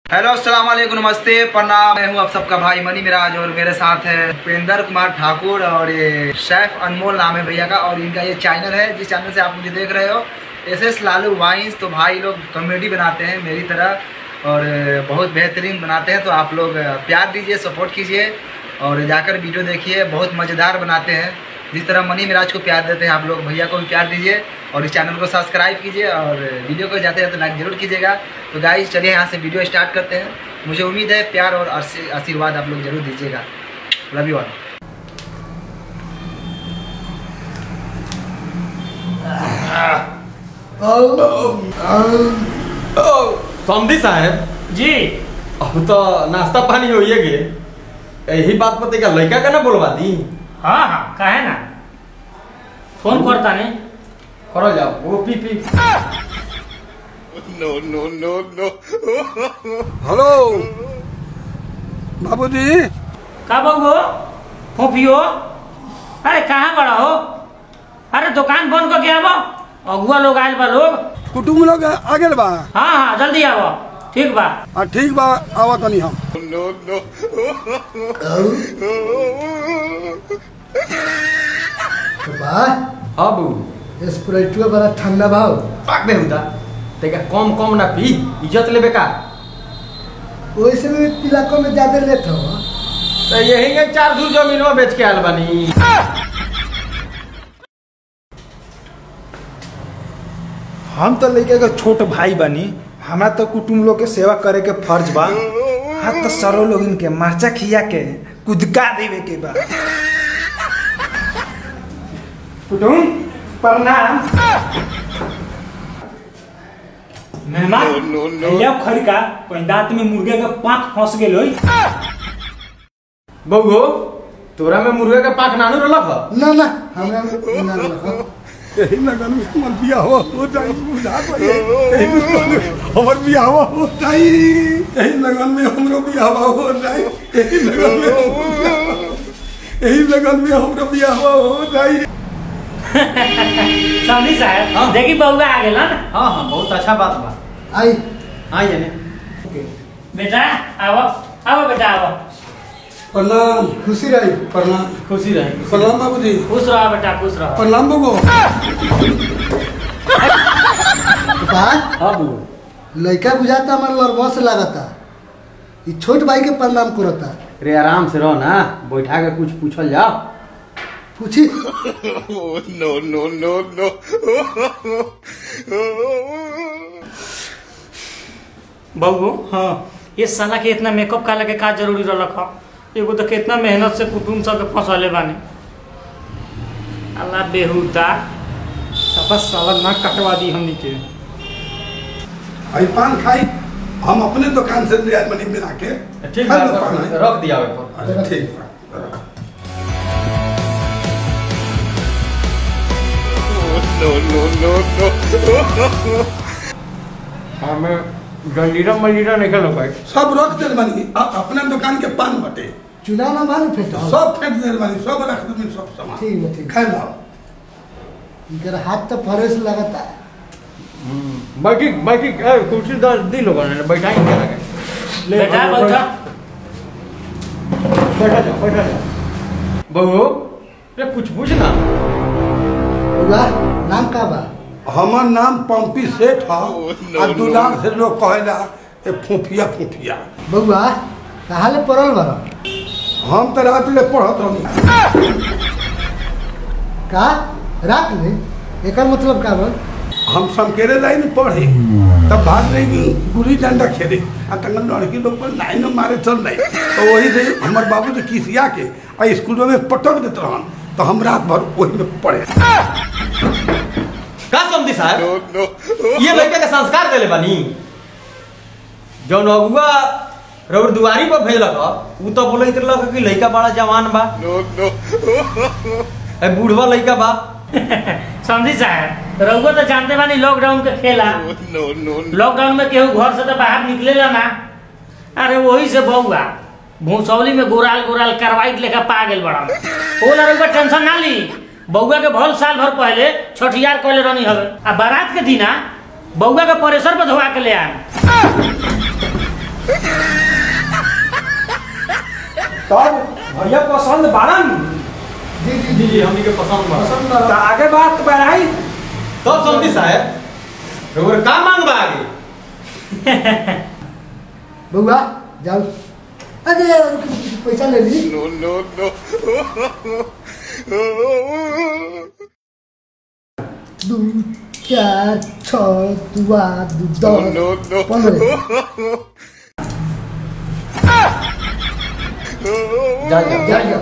Hello अस्सलाम वालेकुम, नमस्ते, प्रणाम। मैं हूँ आप सबका भाई मनी मिराज और मेरे साथ है उपेंद्र कुमार ठाकुर और ये शेफ अनमोल नाम है भैया का। और इनका ये चैनल है, जिस चैनल से आप मुझे देख रहे हो, एसएस लालू वाइन्स। तो भाई लोग कॉमेडी बनाते हैं मेरी तरह और बहुत बेहतरीन बनाते हैं। तो आप लोग प्यार दीजिए, सपोर्ट कीजिए और जाकर वीडियो देखिए, बहुत मज़ेदार बनाते हैं। जिस तरह मनी मिराज को प्यार देते हैं आप लोग भैया को भी प्यार दीजिए और इस चैनल को सब्सक्राइब कीजिए और वीडियो को जाते जाते लाइक जरूर कीजिएगा। तो गाइस चलिए यहाँ से वीडियो स्टार्ट करते हैं। मुझे उम्मीद है प्यार और आशीर्वाद आप लोग जरूर दीजिएगा। Love you all. समझी साहब जी, अब तो नाश्ता पानी हो गए, यही बात पते का लड़का का ना बोलवा दी। हाँ हाँ काहे ना, फोन करता नहीं करो जाओ वो पी पी। No, no, no, no. Hello बाबूजी। का बहू फोफियो, अरे कहाँ बड़ा हो? अरे दुकान बंद करके आवो, अगुआ लोग आयल बा लोग। कुटुम लोग आ गेल बा। हाँ हाँ जल्दी आवो, ठीक बा। ठीक बा, आवा तनी हम। No, no. हाँ बू स्प्राइटुआ बड़ा ठंडा भाव पाक में हुदा तेका कम कम ना पी, इज्जत लेबे का। वैसे में पिलाको में ज्यादा लेत हो। तो यही के 4 दूर जमीनवा बेच के आल बानी। हम तो लड़के का छोट भाई बनी, हमरा तो कुटुम लोग के सेवा करे के फर्ज बा। हाँ तो सरो लोग इनके मरचा खिया के कुदका देवे के बा। कुटुम प्रणाम। मेहमान No, no. लिया खरी का कोई दांत में मुर्गे का पाँख फंस गेल होई। बबू तोरा में मुर्गा के पाक नानू रलक ना ना हमरा ना रखो। यही लगन में हमर बियाह हो जाई, बुझा पड़े। हमर बियाह हो जाई, यही लगन में हमरो बियाह हो जाई, यही लगन में हमरो बियाह हो जाई। समझी साहब, हाँ। देखी बउआ आ गेल ना। हाँ हाँ बहुत अच्छा बात बा। आई हाँ जाने बेटा आवो, आवो बेटा आवो। प्रणाम। खुशी रही। प्रणाम। खुशी रहे। प्रणाम बाबूजी। खुश रहो बेटा, खुश रहो। प्रणाम बाबू। बा हाँ बू लड़का बुझाता हमारे लड़बा से लागता, ये छोट भाई के प्रणाम करता। रे आराम से रहो ना, बैठा के कुछ पूछल जाओ। पूछी। Oh, no, no, no, no. बहू हाँ, ये साला के इतना मेकअप काला के का जरूरी रख? एगो तो कितना मेहनत से कुटुम सब के फंसले बानी। अल्लाह बेहुदा सबस साला ना कटवा दी हमनी के। आई पान खाई, हम अपने दुकान से ले आए मनी मिला के। ठीक खा लो पान है। है, रख दिया ऊपर। अच्छा, ठीक बा। No, no, no, no. हाँ मैं जंजीरा मजीरा निकल भाई। सब रख दे बनी, अपने दुकान के पान बटे चूल्हा ना मालूम फेंटा सब फेंक दे बनी, सब रख दे, सब सामान ठीक है, ठीक। खा लो। इनकर हाथ तो फरेस लगता है। बैठी बैठी कुर्सी दी लोगों ने बैठाएंगे लगे। बेटा बैठा। बैठा जाओ बैठा जाओ। बहू रे कुछ पूछना। बउआ नाम का बा? हमार नाम पंपी सेठ है। no, और दुलार से लोग कहेला ए फूफिया फूफिया। बउआ कहाँ ले पड़ल बा? हम तो रात ले पढ़त रही। का रात में? एकर मतलब का बा? हम समकेरे लाइन पढ़े, तब भाग रही गुली डंडा खेले आ तंगन लड़की लोग पर लाइन में मारे चल रही। तो वही से हमार बाबू से किसिया के आ स्कूल में पटक देते रहन, तो हम रात भर वही में पढ़े। का समझी साहब? No, no. ये लड़के के संस्कार देले बानी। जौन अगुआ रउर दुआरी पर भेजलक उ तो बोलैत रहलक कि लड़का बड़ा जवान बा। No, no. ए बूढ़वा लड़का बा। समझी साहब, रउआ तो जानते बानी लॉकडाउन के खेला। No, no, no. लॉकडाउन में केहू घर से तो बाहर निकलेला ना। अरे वही से बउआ भूसौली में गोराल गोराल करवाइट लेखा पा गेल बड़ा। ओ लड़का टेंशन ना ली, बउआ के भल साल भर पहले छठियार कहले रहनी हवे आ बारात के दिना बउआ के परेशर पर धोआ के ले आए। भैया पसंद बारन जी जी जी जी हमनी के पसंद बा पसंद तो आगे बात बढ़ाई तो समझी साहब रउर का मांग बा आगे बउआ जाओ। अरे पैसा ले ली। No, no, no. 2 4 6 2 8 10 No, no, 15 जा जा जा जा।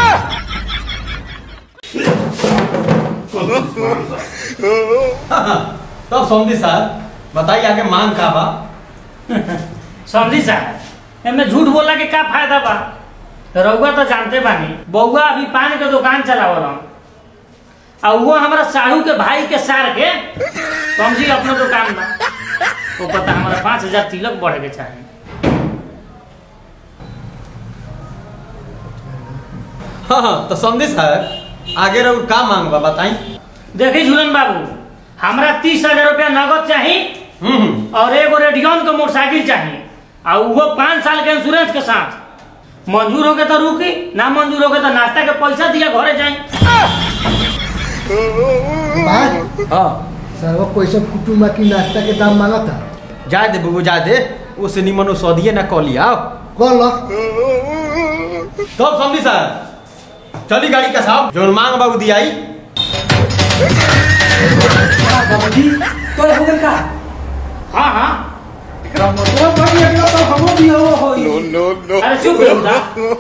तब समझी साहब बताइए आगे मांग का बा समझी साहब एमे झूठ बोला के का फायदा बा। रउआ तो जानते बानी बउआ अभी पान के दुकान चलावल और वो हमारा साहू के भाई के सार के समझी अपना दुकान बा तो पता हमारा 5000 तिलक बढ़े के चाहिए। हाँ तो समझी साहब आगे रउर का मांग बा बताई देखी झूलन बाबू हमरा 30,000 रुपया नगद चाहिए और एगो रेडियन के मोटरसाइकिल चाहिए और वो 5 साल के इंश्योरेंस के साथ। मंजूर हो गए तो रुकी, ना मंजूर हो गए तो नाश्ता के पैसा दिया घरे जाए। बात हाँ सर्व पैसा कुटुम्बा की नाश्ता के दाम मांगा था। जा दे बुबू जा दे उसे निमन सौदिए ना कह लिया कौन लो तब समझी साहब चली गाड़ी का साहब जो मांग बाबू दियाई बाबूजी तो हो गल का हाँ हाँ तो बड़ी अगला तो हमो भी हो होई no, no, no. अरे चुप रहो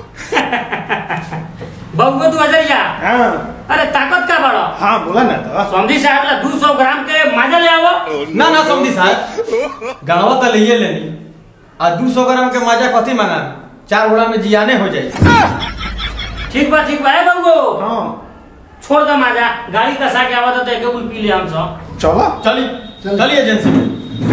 बउआ 2000 हां अरे ताकत का बड़ा हां बोला ना तो समझी साहब ला 200 ग्राम के माजा ले आवो। ना ना समझी साहब गाँव तो ले लेनी आ 200 ग्राम के माजा कथी मांगा 4 गोड़ा में जियाने हो जाए। ठीक बा है बउआ हां छोड़ दो माजा गाड़ी कसा के आवा तो एक उल पी ले हम सब। चलो चली चलिए एजेंसी में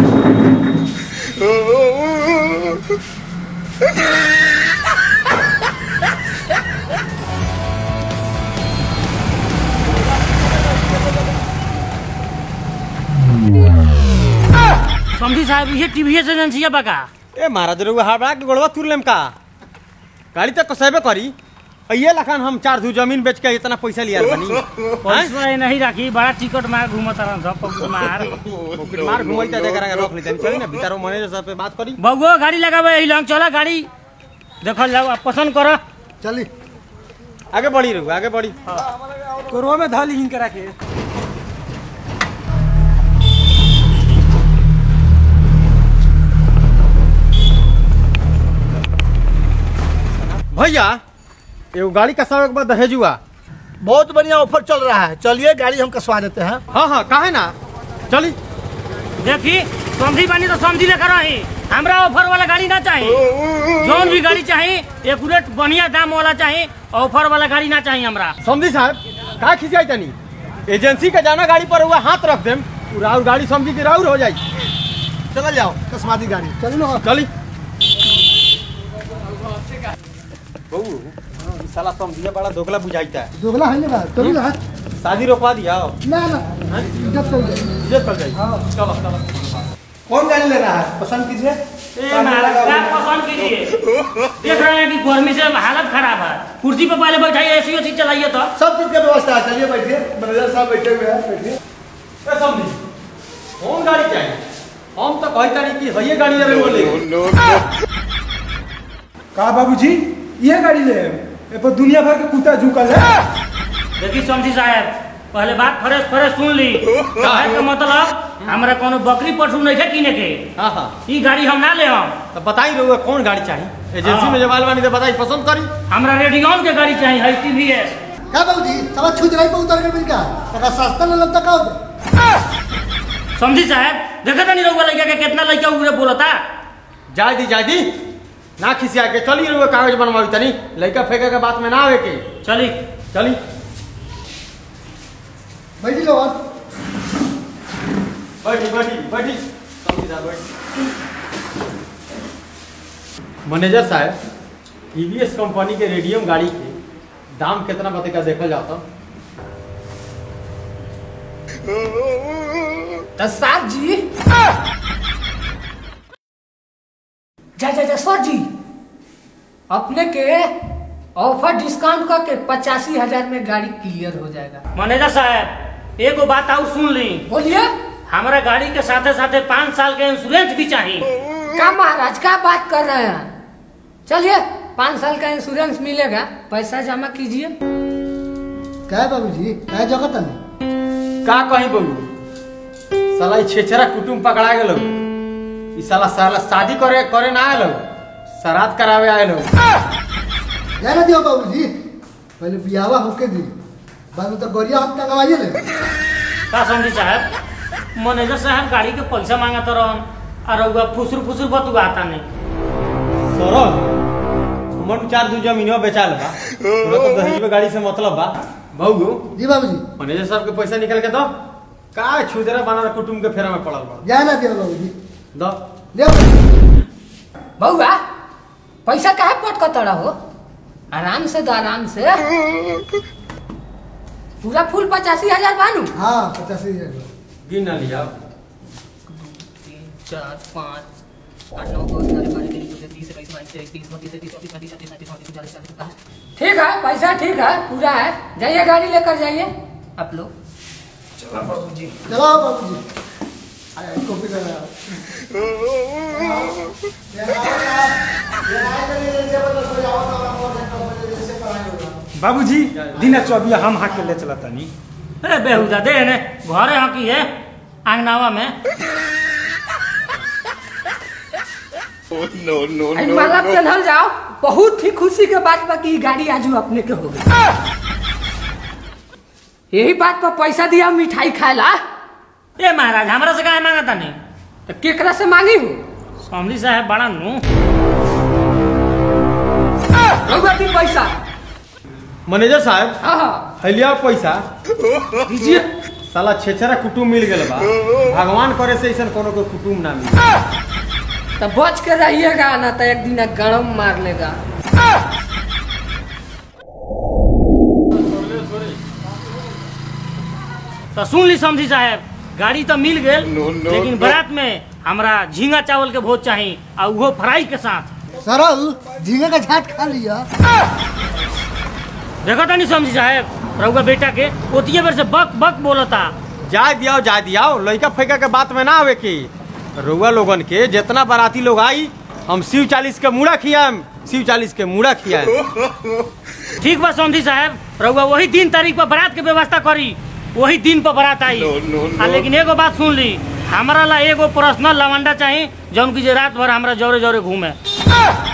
समझी साहब ये टीवीएस एजेंसी बका ए महाराज रे हाड़ा के गोड़वा तुर लेम का गाड़ी तक कसैबे करी ये लखन हम 4 धू जमीन बेच के इतना पैसा लिया बनी पैसा नहीं रखी बड़ा टिकट मार घूमत रहन सब पॉकेट मार घुमैता देकर रख लेते चली ना भीतर मैनेजर साहब से बात करी बउआ गाड़ी लगावे ई लंग चला गाड़ी देखल जाओ आप पसंद करो चली आगे बढ़ी रहू आगे बढ़ी कोरवा में धाली हिन करा के भैया एगो गाड़ी कसावे के बाद दहेज हुआ बहुत बढ़िया ऑफर चल रहा है, चलिए गाड़ी हम कसवा देते हैं। हाँ हाँ काहे ना चली देखी समझी बानी तो समझी लेकर रही हमरा ऑफर वाला गाड़ी ना चाहिए जौन भी गाड़ी चाहिए एक्यूरेट बढ़िया दाम वाला चाहिए ऑफर वाला गाड़ी ना चाहिए हमरा। समझी साहब का खिंचाई तनी एजेंसी का जाना गाड़ी पर हुआ हाथ रख देम राउर गाड़ी समझी की राउर हो जाई चल जाओ कसवा दी गाड़ी। चली ना चली बहू साला समझिए बड़ा दोगला बुझाइता है दोगला है ना चली ना शादी रोकवा दिया ना ना जब चल जाए इज्जत कर जाइए चलो चलो कौन गाड़ी लेना है पसंद कीजिए। ए महाराज क्या पसंद कीजिए देख रहे हैं कि गर्मी से हालत खराब है कुर्सी पर पहले बैठाइए एसी ओसी चलाइए तो सब चीज की व्यवस्था है, चलिए बैठिए मैनेजर साहब बैठे हुए हैं बैठिए। ए समझी कौन गाड़ी चाहिए हम तो कहता नहीं कि हइये गाड़ी लेवे बोले No, no, no. का बाबूजी ये गाड़ी ले ए पर दुनिया भर के कुत्ता झुकल है। देखी समझी साहब पहले बात फ्रेश फ्रेश सुन ली कहे के मतलब हमरा कोनो बकरी पशु नहीं है किने के हाँ हाँ ई गाड़ी हम ना ले हम तो बताई रहुआ कौन गाड़ी चाहिए एजेंसी में जवाल बानी तो बताई पसंद करी हमरा रेडियन के गाड़ी चाहिए है टीवीएस। क्या बाबूजी सब छूट रही पे उतर के मिल का तका सस्ता न लगता का होता समझी साहब देखा था नहीं रहुआ लड़का के कितना लड़का उरे बोलता जाय दी ना खिसिया के चली रहुआ कागज बनवाई तनी लड़का फेंके के बात में ना आवे के चली चली बैठी लो बैठी समझी साहब बैठी मैनेजर साहब टीवीएस कंपनी के रेडियम गाड़ी के दाम कितना बतेगा देखा जाता सर जी जा सर जी अपने के ऑफर डिस्काउंट करके 85,000 में गाड़ी क्लियर हो जाएगा। मैनेजर साहब एगो बात और सुन ली। बोलिए। हमारा गाड़ी के साथे साथे 5 साल के इंश्योरेंस भी चाहिए। क्या महाराज क्या बात कर रहे हैं? चलिए 5 साल का इंश्योरेंस मिलेगा, पैसा जमा कीजिए। क्या बाबूजी क्या जगत है? का कहीं बहू साला ई छेछरा कुटुम पकड़ा गेलो। ई साला शादी करे ना आलो, श्राद्ध करावे आलो। जाने दियो बाबूजी, पहले बियावा होके दी, बाद में तो गोरिया हम टंगवाइए ले। का समझी साहब, मैनेजर साहब गाड़ी के पैसा मांगा तो रहन और फुसुर बतुआता नहीं। सरल हमन 4 जमीनवा बेचा लेबा, तोरा तो दहेज में गाड़ी से मतलब बा। बहू जी बाबूजी, मैनेजर साहब के पैसा निकाल के दो। का छुदरा बना कुटुम के फेरा में पड़ल बा। जाने दियो बाबूजी, दो ले बउआ पैसा काहे पटकत रहो? आराम से दो, आराम से। पूरा फुल 85,000 बानू। हाँ 85,000 गिन ना लिया। 3 4 5 8 9 10 11 12 13 14 15 16 17 18 19 20 21 22 23 24 25 26 27 28 ठीक है, पैसा ठीक है, पूरा है। जाइए गाड़ी लेकर जाइए आप लोग। चलो बाबूजी, आया कॉपी कर रहा बाबूजी दिन चौबिया हम हाँ के ले चला तनी। अरे बेहुदा दे ने घरे हकी है आंगनावा में। no, no, आई माला पहनल जाओ, बहुत ही खुशी के बात बा कि गाड़ी आजू अपने के हो गई। यही बात पर पैसा दिया मिठाई खाए ला। ए महाराज हमरा से काहे मांगता नहीं? तो केकरा से मांगी हो? समझी साहब बड़ा नु रउआ दी पैसा। मैनेजर साहब हाँ हलिया पैसा दीजिए। साला छेछरा कुटुम मिल गेल बा, भगवान करे से ऐसा कोनो को कुटुम ना मिले। तो बच के रहिएगा ना तो एक दिन गरम मार लेगा। तो सुन ली समझी साहब, गाड़ी तो मिल गए लेकिन बारात में हमरा झींगा चावल के भोज चाहिए और वो फ्राई के साथ। सरल झींगा का झाट खा लिया। देखा था नहीं समझी साहब, रउआ बेटा के ओतिये बेर से बक बक बोलता। जा दियाओ लइका फैका के बात में ना आवे की। रउआ लोगन के जितना बाराती लोग आई हम शिव 40 के मूड़ा खियाम, शिव 40 के मूड़ा खियाम। ठीक बा समझी साहब, रउआ वही दिन तारीख पर बारात के व्यवस्था करी, वही दिन पर बारात आई। लेकिन एगो बात सुन ली, हमारा ला एगो पर्सनल लवंडा चाहिए जौन की रात भर हमरा जोरे जोरे घूमे।